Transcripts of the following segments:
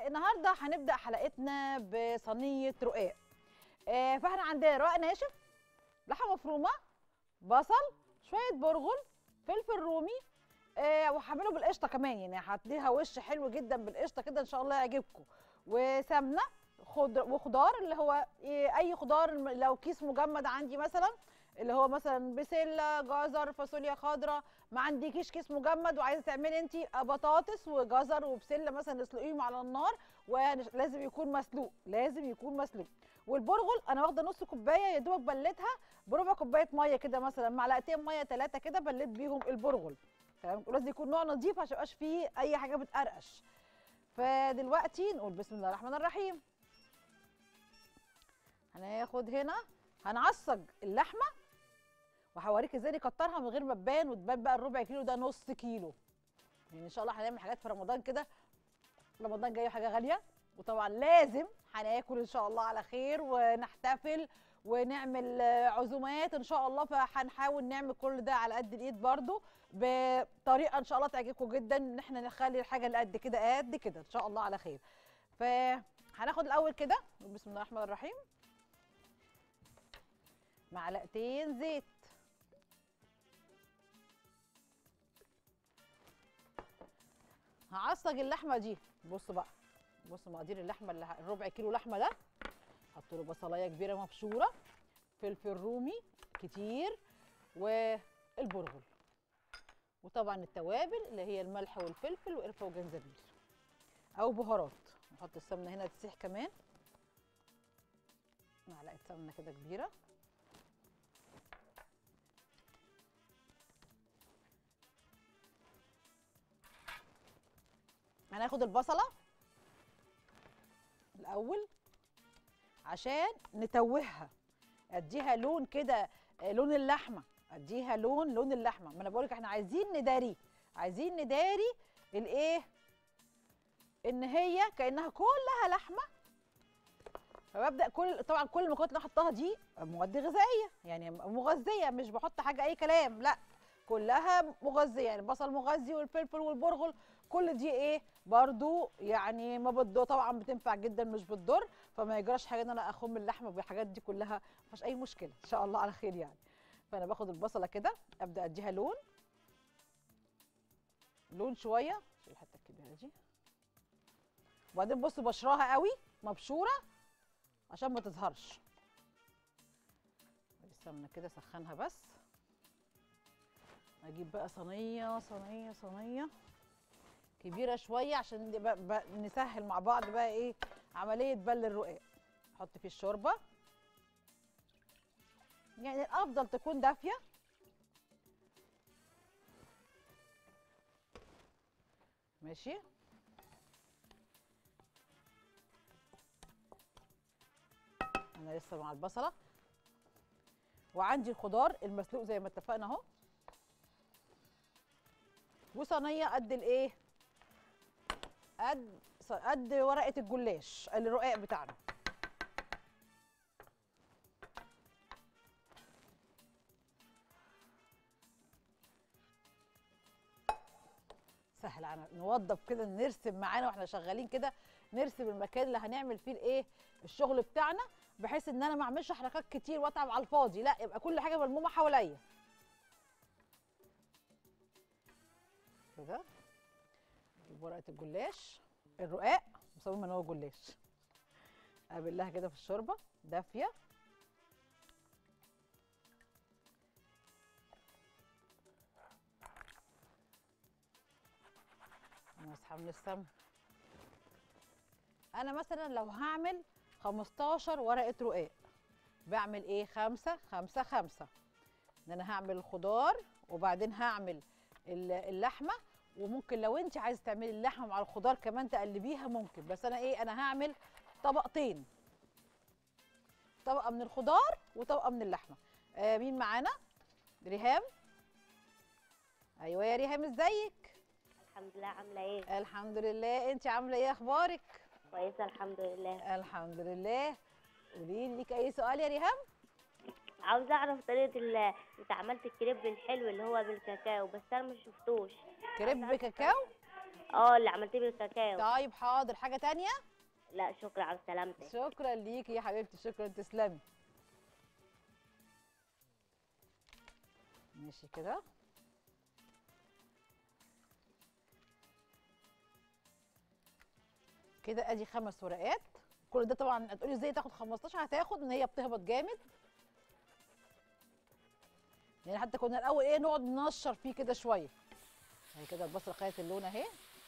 النهارده هنبدا حلقتنا بصينيه رقاق. فاحنا عندنا رقاق ناشف، لحمه مفرومه، بصل، شويه برغل، فلفل رومي، وهعمله بالقشطه كمان، يعني هديها وش حلو جدا بالقشطه كده ان شاء الله يعجبكم. وسمنه وخضار اللي هو اي خضار، لو كيس مجمد عندي مثلا اللي هو مثلا بسله، جزر، فاصوليا خضراء. ما عندكيش كيس مجمد وعايزه تعملي انت بطاطس وجزر وبسله مثلا اسلقيهم على النار، ولازم يكون مسلوق، لازم يكون مسلوق. والبرغل انا واخده نص كوبايه يا دوبك بلتها بربع كوبايه ميه كده، مثلا معلقتين ميه 3 كده بلت بيهم البرغل. تمام، ولازم يكون نوع نظيف عشان ميبقاش فيه اي حاجه بتقرقش. فدلوقتي نقول بسم الله الرحمن الرحيم. هناخد هنا هنعصج اللحمه، وهوريك ازاي نكترها من غير ما تبان، وتبان بقى الربع كيلو ده نص كيلو. يعني ان شاء الله هنعمل حاجات في رمضان كده، رمضان جاي حاجه غاليه، وطبعا لازم هناكل ان شاء الله على خير ونحتفل ونعمل عزومات ان شاء الله. فهنحاول نعمل كل ده على قد الايد برضو بطريقه ان شاء الله تعجبكم جدا، ان احنا نخلي الحاجه اللي قد كده قد كده ان شاء الله على خير. فهناخد الاول كده بسم الله الرحمن الرحيم معلقتين زيت، هعصج اللحمه دي. بصوا بقى، بصوا مقادير اللحمه اللي الربع كيلو لحمه ده. حط له بصلايه كبيره مبشوره، فلفل رومي كتير، والبرغل، وطبعا التوابل اللي هي الملح والفلفل وقرفه وجنزبيل او بهارات. نحط السمنه هنا تسيح كمان، معلقه سمنه كده كبيره. هناخد البصله الاول عشان نتوهها، اديها لون كده، لون اللحمه، اديها لون اللحمه. ما انا بقولك احنا عايزين نداري، عايزين نداري الايه، ان هي كانها كلها لحمه. فببدا طبعا كل المكونات اللي احطها دي مواد غذائيه، يعني مغذيه، مش بحط حاجه اي كلام، لا كلها مغذيه. يعني البصل مغذي والفلفل والبرغل كل دي ايه برضو، يعني ما بتضر طبعا، بتنفع جدا مش بتضر. فما يجراش حاجه ان انا اخم اللحمه بالحاجات دي كلها، ما فيهاش اي مشكله ان شاء الله على خير يعني. فانا باخد البصله كده ابدا اديها لون شويه، الحته الكبيره دي. وبعدين بصوا بشراها قوي مبشوره عشان ما تظهرش. السمنه كده سخنها بس. اجيب بقى صينيه كبيره شويه عشان نسهل مع بعض بقى ايه عمليه بل الرقاق. احط فيه الشوربه، يعني الافضل تكون دافيه. ماشي، انا لسه مع البصله، وعندي الخضار المسلوق زي ما اتفقنا اهو، وصينيه قد الايه، قد ورقه الجلاش الرقاق بتاعنا. سهل، نوضب كده، نرسم معانا واحنا شغالين كده، نرسم المكان اللي هنعمل فيه الايه الشغل بتاعنا، بحيث ان انا ما اعملش حركات كتير واتعب على الفاضي، لا يبقى كل حاجه ملمومه حواليا كده. ورقه الجلاش الرقاق مصممه ان هو جلاش، ابلها كده في الشوربه دافيه. نسحب من السمن. انا مثلا لو هعمل 15 ورقه رقاق بعمل ايه، 5 5 5، ان انا هعمل الخضار وبعدين هعمل اللحمه. وممكن لو انت عايزه تعملي اللحمه مع الخضار كمان تقلبيها ممكن، بس انا ايه، انا هعمل طبقتين، طبقه من الخضار وطبقه من اللحمه. مين معانا؟ ريهام. ايوه يا ريهام، ازيك؟ الحمد لله. عامله ايه؟ الحمد لله، انت عامله ايه، اخبارك؟ كويسه الحمد لله. الحمد لله. قولي لي، ليك اي سؤال يا ريهام؟ عاوزه اعرف طريقه انت عملت الكريب الحلو اللي هو بالكاكاو، بس انا ما شفتوش. كريب كاكاو؟ اللي عملتيه بالكاكاو. طيب حاضر، حاجه تانية؟ لا شكرا على سلامتك. شكرا ليكي يا حبيبتي، شكرا، تسلمي. ماشي كده. كده ادي 5 ورقات. كل ده طبعا هتقولي ازاي تاخد 15؟ هتاخد ان هي بتهبط جامد، يعني حتى كنا الاول ايه نقعد ننشر فيه كده شويه. اهي كده البصله خدت اللون اهي.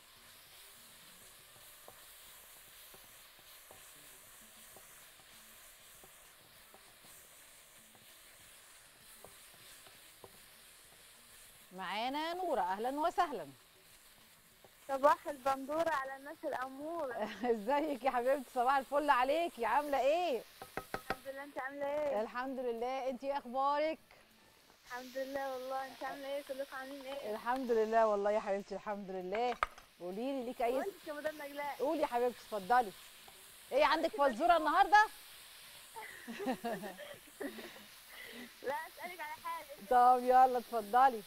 معانا نوره، اهلا وسهلا. صباح البندورة على الناس الأمورة. ازيك يا حبيبتي؟ صباح الفل عليكي، عامله ايه؟ الحمد لله، انت عاملة ايه؟ الحمد لله، انت ايه اخبارك؟ الحمد لله والله، انت عاملة ايه؟ كلكم عاملين ايه؟ الحمد لله والله يا حبيبتي، الحمد لله. قولي لي، ليكي اي وانت يا مدام نجلاء؟ قولي يا حبيبتي، اتفضلي. ايه عندك فزوره النهارده؟ لا اسألك على حاجة. طب يلا اتفضلي.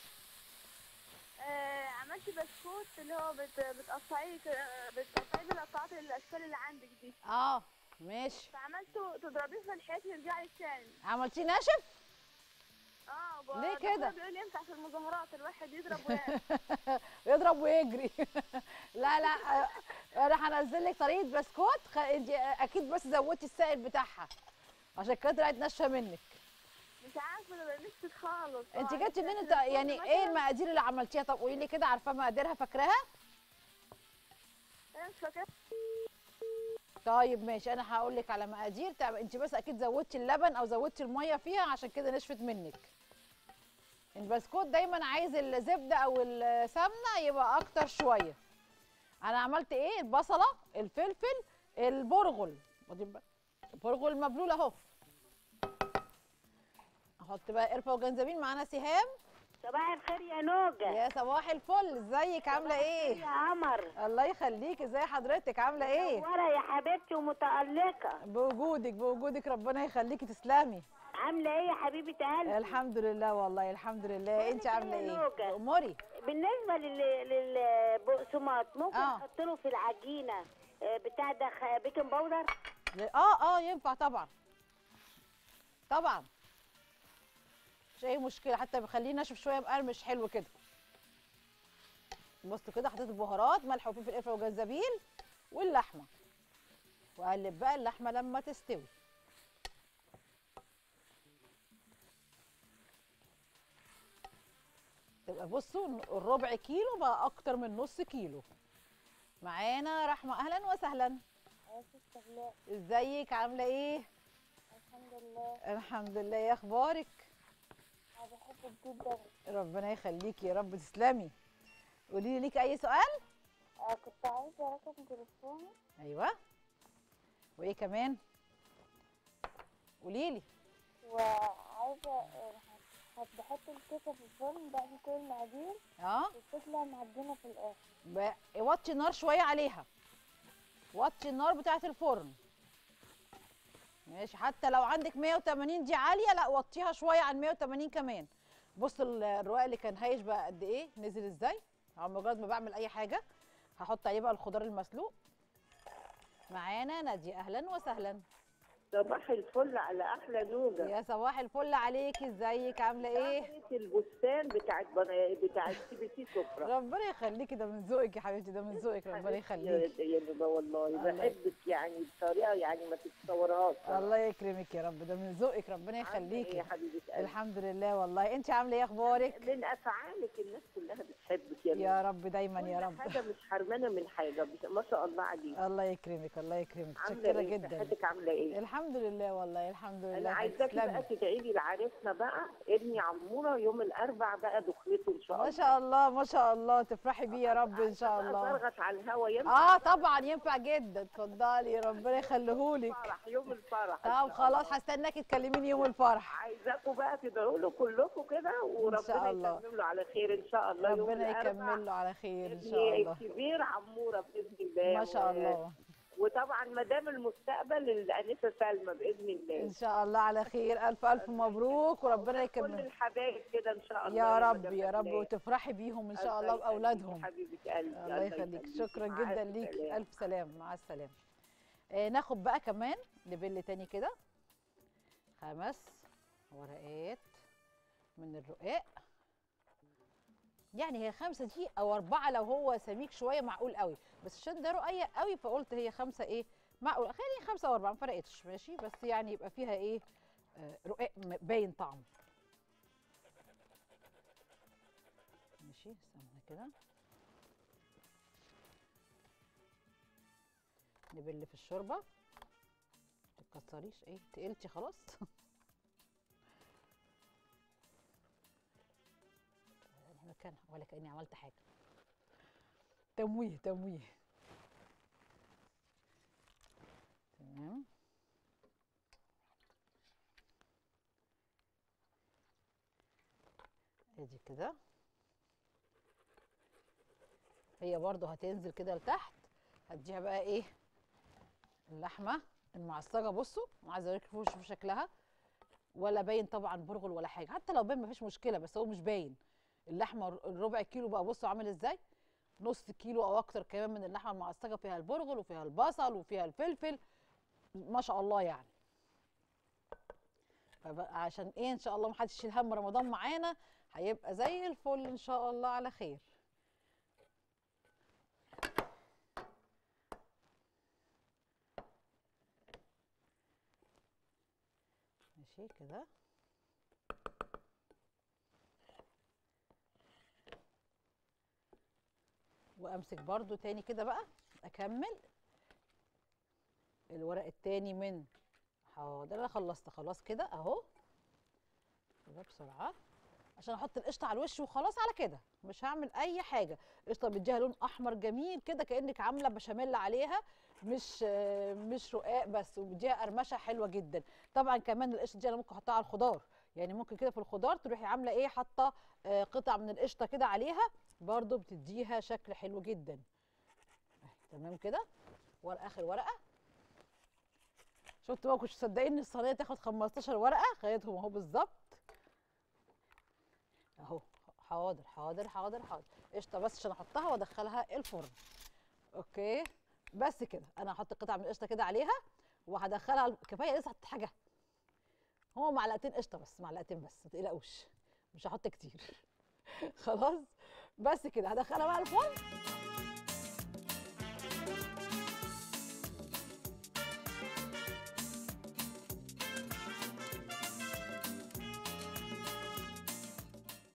عملتي بسكوت اللي هو بتقطعيه بالقطعات الأشكال اللي عندك دي. ماشي. فعملته تضربيه في الحيط يرجع لك تاني. عملتيه ناشف؟ ليه كده؟ بيقول ينفع في المظاهرات الواحد يضرب وياكل. يضرب ويجري. لا لا، انا هنزل لك طريقه بسكوت، انت اكيد بس زودتي السائل بتاعها عشان كده طلعت ناشفه منك. مش عارفة، انا نفسي خالص. انت جبتي منين يعني ايه المقادير اللي عملتيها؟ طب قولي لي كده، عارفه مقاديرها؟ فاكراها؟ انا مش فاكرة. طيب ماشي، انا هقول لك على مقادير. انت بس اكيد زودتي اللبن او زودتي الميه فيها عشان كده نشفت منك. البسكوت دايما عايز الزبده او السمنه يبقى اكتر شويه. انا عملت ايه؟ البصله، الفلفل، البرغل. البرغل مبلول اهو. احط بقى قرفه وجنزبيل. معانا سهام. صباح الخير يا نوجة. يا صباح الفل، ازيك؟ عامله ايه؟ يا قمر. الله يخليكي، ازي حضرتك؟ عامله ايه؟ منوره يا حبيبتي ومتألقة. بوجودك ربنا يخليكي، تسلمي. عامله ايه يا حبيبه قلبي؟ الحمد لله والله، الحمد لله. انت عامله ايه؟ اموري. بالنسبه للبقسماط ممكن احط له في العجينه بتاع ده بيكنج باودر؟ ينفع طبعا. طبعا مش اي مشكله، حتى بخليه ناشف شويه مقرمش حلو كده. بصوا كده، حطيت البهارات، ملح وفلفل قرفه وجنزبيل واللحمه، واقلب بقى اللحمه لما تستوي. تبقى بصوا الربع كيلو بقى اكتر من نص كيلو. معانا رحمه، اهلا وسهلا. ازيك؟ عامله ايه؟ الحمد لله. الحمد لله. ايه اخبارك؟ انا بحبك جدا. ربنا يخليكي يا رب، تسلمي. قولي لي، ليكي اي سؤال؟ كنت عايزه رقم تليفوني. ايوه، وايه كمان؟ قولي لي. وعايزه بحط الكيكه في الفرن بعد كل المقادير. وبتطلع معجنه في الاخر. وطي النار شويه عليها، وطي النار بتاعه الفرن. ماشي، حتى لو عندك 180 دي عاليه، لا وطيها شويه عن 180 كمان. بص الرقاق اللي كان هايش بقى قد ايه، نزل ازاي. مجرد ما بعمل اي حاجه هحط عليه بقى الخضار المسلوق. معانا ناديه، اهلا وسهلا. صباح الفل على احلى نوجة. يا صباح الفل عليكي، ازيك؟ عامله ايه؟ البستان بتاعت سي بي سي سفرة. ربنا يخليكي، ده من ذوقك يا حبيبتي، ده من ذوقك، ربنا يخليكي يا نوبة والله بحبك يعني بطريقه يعني ما تتصورهاش. الله يكرمك يا رب، ده من ذوقك، ربنا يخليكي. ايه يا حبيبه قلبي؟ الحمد لله والله. انت عامله ايه؟ اخبارك؟ من افعالك الناس كلها بتحبك يا نوبة. يا رب دايما يا رب. حاجه مش حرمانه من حاجه، ما شاء الله عليك. الله يكرمك، الله يكرمك، متشكره جدا. صحتك عامله ايه؟ الحمد لله والله، الحمد لله. انا عايزاكي بقى تدعي لي لعريسنا بقى ابني عموره يوم الاربع بقى دخلته ان شاء الله. ما شاء الله ما شاء الله، تفرحي بيه يا رب ان شاء الله. ازرغت على الهوا ينفع؟ طبعا ينفع جدا، اتفضلي ربنا يخليهولك. يوم الفرح. طب خلاص، هستناكي تكلميني يوم الفرح. عايزاكم بقى تدعوا له كلكم كده، وربنا يكمل له على خير ان شاء الله. ربنا يكمل له على خير ان شاء الله. الكبير عموره باذن الله. ما شاء الله. وطبعا مدام المستقبل الانسه سلمى باذن الله. ان شاء الله على خير. الف الف مبروك وربنا كل يكمل. الحبايب كده ان شاء الله يا رب مدام يا رب، الله. وتفرحي بيهم ان شاء الله الله يخليكي باولادهم. حبيبه قلبي. الله يخليك. شكرا مع جدا ألف ليك. سلامة. الف سلام. مع السلامه. ناخد بقى كمان لبل تاني كده 5 ورقات من الرقاق. يعني هي 5 دي او 4 لو هو سميك شويه معقول قوي، بس عشان ده رقيق قوي فقلت هي 5 ايه معقول. خليني 5 او 4 ما فرقتش ماشي، بس يعني يبقى فيها ايه رقاق باين طعم. ماشي استنى كده نبل في الشوربه. ما تكسريش ايه تقلتي خلاص. مكانها ولا كأني عملت حاجة. تمويه تمويه. تمام. ادي كده هي برضو هتنزل كده لتحت. هديها بقى ايه اللحمة المعصجة. بصوا انا عايزة اوريكم في شكلها، ولا باين طبعا برغل ولا حاجة. حتى لو باين مفيش مشكلة، بس هو مش باين. اللحمه الربع كيلو بقى بصوا عامل ازاي، نص كيلو او اكتر كمان من اللحمه المعصجه، فيها البرغل وفيها البصل وفيها الفلفل ما شاء الله يعني. عشان ايه ان شاء الله ما حدش يشيل هم رمضان معانا، هيبقى زي الفل ان شاء الله على خير. ماشي كده. وامسك برضو تاني كده بقى اكمل الورق التاني من حاضر. انا خلصت خلاص كده اهو كده بسرعه عشان احط القشطه على الوش وخلاص. على كده مش هعمل اي حاجه. القشطه بتديها لون احمر جميل كده كانك عامله بشاميل عليها، مش رقاق بس، وبتديها قرمشه حلوه جدا. طبعا كمان القشطه دي انا ممكن احطها على الخضار، يعني ممكن كده في الخضار تروحي عامله ايه حاطه قطع من القشطه كده عليها، برضو بتديها شكل حلو جدا. تمام كده. اخر ورقه. شفتوا بقى كنتش مصدقين ان الصينيه تاخد 15 ورقه، خدتهم اهو بالظبط اهو. حاضر حاضر حاضر حاضر. قشطه بس عشان احطها وادخلها الفرن. اوكي بس كده. انا هحط قطع من القشطه كده عليها وهدخلها كفايه. لسه هحط حاجه، هو معلقتين قشطه بس، معلقتين بس ما تقلقوش، مش هحط كتير. خلاص بس كده هدخلها بقى الفرن.